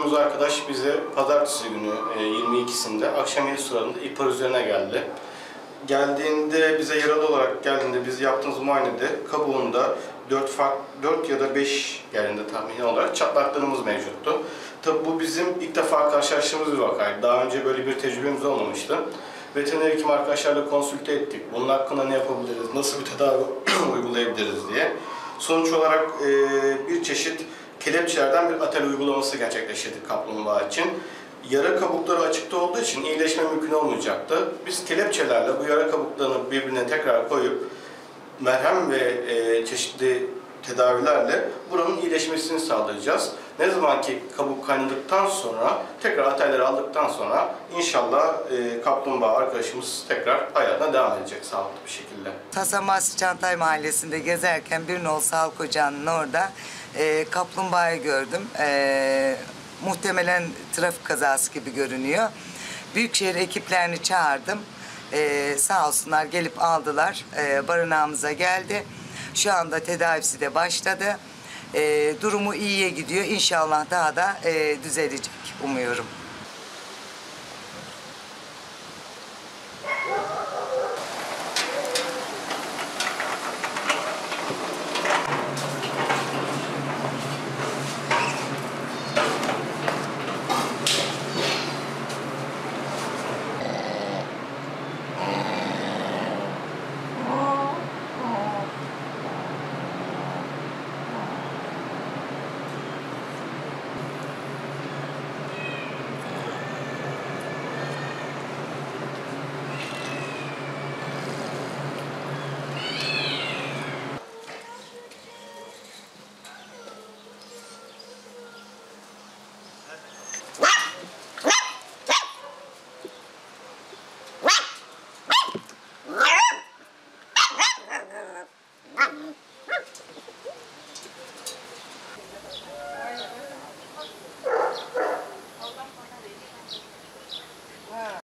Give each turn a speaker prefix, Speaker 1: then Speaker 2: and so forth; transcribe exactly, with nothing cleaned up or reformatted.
Speaker 1: Müdürümüz arkadaş bize pazartesi günü yirmi ikisinde akşam yedi sularında ihbar üzerine geldi. Geldiğinde bize yaralı olarak geldiğinde biz yaptığımız muayenede kabuğunda dört farklı dört ya da beş yerinde tahmini olarak çatlaklarımız mevcuttu. Tabi bu bizim ilk defa karşılaştığımız bir vakaydı. Daha önce böyle bir tecrübemiz olmamıştı. Veteriner hekim arkadaşlarla konsülte ettik. Bunun hakkında ne yapabiliriz, nasıl bir tedavi uygulayabiliriz diye. Sonuç olarak e, bir çeşit kelepçelerden bir atel uygulaması gerçekleştirdik kaplumbağa için. Yara kabukları açıkta olduğu için iyileşme mümkün olmayacaktı. Biz kelepçelerle bu yara kabuklarını birbirine tekrar koyup merhem ve e, çeşitli tedavilerle buranın iyileşmesini sağlayacağız. Ne zaman ki kabuk kaynadıktan sonra, tekrar atelleri aldıktan sonra inşallah e, kaplumbağa arkadaşımız tekrar hayatına devam edecek sağlıklı bir şekilde.
Speaker 2: Tasamas Çantay Mahallesi'nde gezerken bir nol sağlık ocağının orada e, kaplumbağayı gördüm. E, muhtemelen trafik kazası gibi görünüyor. Büyükşehir ekiplerini çağırdım. Ee, sağ olsunlar gelip aldılar. Ee, barınağımıza geldi. Şu anda tedavisi de başladı. Ee, durumu iyiye gidiyor. İnşallah daha da e, düzelecek umuyorum.